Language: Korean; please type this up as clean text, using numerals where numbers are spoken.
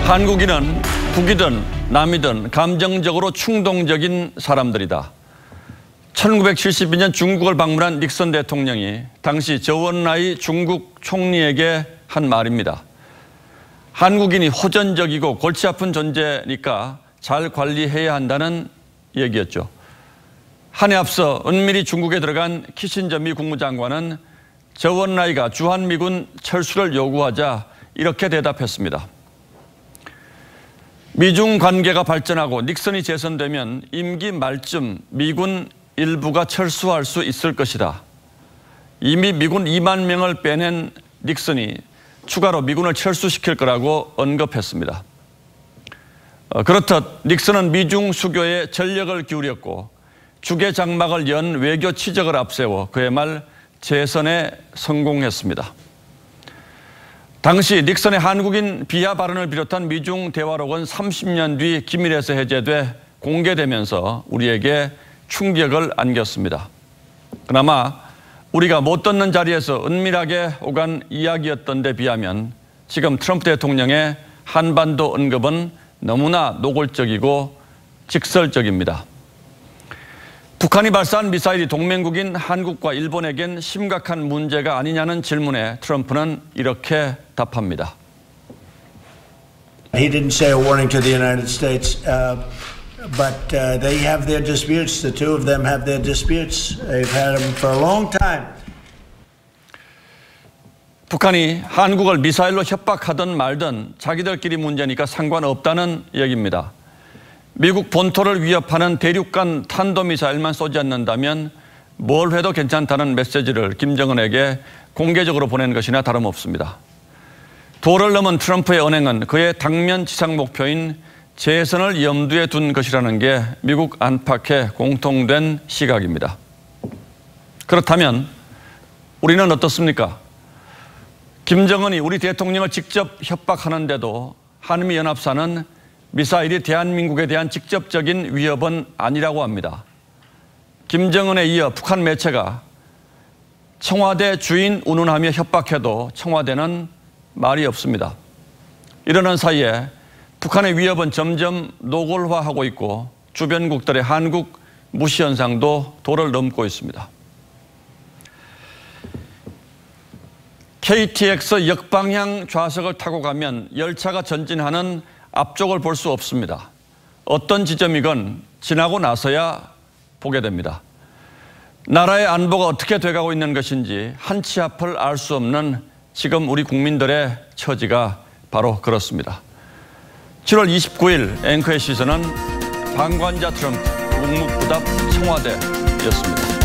한국인은 북이든 남이든 감정적으로 충동적인 사람들이다. 1972년 중국을 방문한 닉슨 대통령이 당시 저원라이 중국 총리에게 한 말입니다. 한국인이 호전적이고 골치 아픈 존재니까 잘 관리해야 한다는 얘기였죠. 한 해 앞서 은밀히 중국에 들어간 키신저 미 국무장관은 저원라이가 주한미군 철수를 요구하자 이렇게 대답했습니다. 미중 관계가 발전하고 닉슨이 재선되면 임기 말쯤 미군 일부가 철수할 수 있을 것이다. 이미 미군 2만 명을 빼낸 닉슨이 추가로 미군을 철수시킬 거라고 언급했습니다. 그렇듯 닉슨은 미중 수교에 전력을 기울였고 죽의 장막을 연 외교 치적을 앞세워 그의 말 재선에 성공했습니다. 당시 닉슨의 한국인 비하 발언을 비롯한 미중 대화록은 30년 뒤 기밀에서 해제돼 공개되면서 우리에게 충격을 안겼습니다. 그나마 우리가 못 듣는 자리에서 은밀하게 오간 이야기였던 데 비하면 지금 트럼프 대통령의 한반도 언급은 너무나 노골적이고 직설적입니다. 북한이 발사한 미사일이 동맹국인 한국과 일본에겐 심각한 문제가 아니냐는 질문에 트럼프는 이렇게 답합니다. He didn't say a warning to the United States, but they have their disputes. The two of them have their disputes. They've had them for a long time. 북한이 한국을 미사일로 협박하든 말든 자기들끼리 문제니까 상관없다는 얘기입니다. 미국 본토를 위협하는 대륙간 탄도미사일만 쏘지 않는다면 뭘 해도 괜찮다는 메시지를 김정은에게 공개적으로 보낸 것이나 다름없습니다. 도를 넘은 트럼프의 언행은 그의 당면 지상 목표인 재선을 염두에 둔 것이라는 게 미국 안팎의 공통된 시각입니다. 그렇다면 우리는 어떻습니까? 김정은이 우리 대통령을 직접 협박하는데도 한미연합사는 미사일이 대한민국에 대한 직접적인 위협은 아니라고 합니다. 김정은에 이어 북한 매체가 청와대 주인 운운하며 협박해도 청와대는 말이 없습니다. 이러는 사이에 북한의 위협은 점점 노골화하고 있고 주변국들의 한국 무시 현상도 도를 넘고 있습니다. KTX 역방향 좌석을 타고 가면 열차가 전진하는 앞쪽을 볼 수 없습니다. 어떤 지점이건 지나고 나서야 보게 됩니다. 나라의 안보가 어떻게 돼가고 있는 것인지 한 치 앞을 알 수 없는 지금 우리 국민들의 처지가 바로 그렇습니다. 7월 29일 앵커의 시선은 방관자 트럼프 묵묵부답 청와대였습니다.